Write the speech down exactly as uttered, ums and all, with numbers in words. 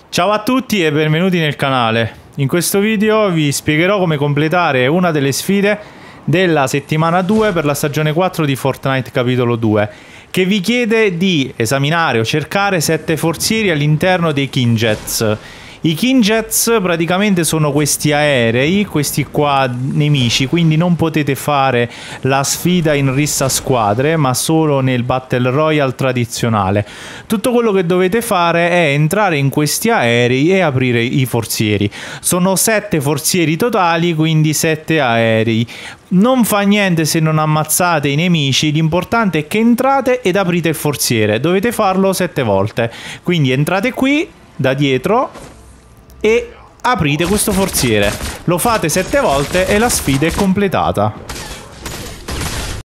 Ciao a tutti e benvenuti nel canale. In questo video vi spiegherò come completare una delle sfide della settimana due per la stagione quattro di Fortnite capitolo due, che vi chiede di esaminare o cercare sette forzieri all'interno dei King Jets. I King Jets praticamente sono questi aerei, questi qua nemici, quindi non potete fare la sfida in rissa a squadre, ma solo nel Battle Royale tradizionale. Tutto quello che dovete fare è entrare in questi aerei e aprire i forzieri. Sono sette forzieri totali, quindi sette aerei. Non fa niente se non ammazzate i nemici, l'importante è che entrate ed aprite il forziere. Dovete farlo sette volte. Quindi entrate qui, da dietro, e aprite questo forziere. Lo fate sette volte e la sfida è completata.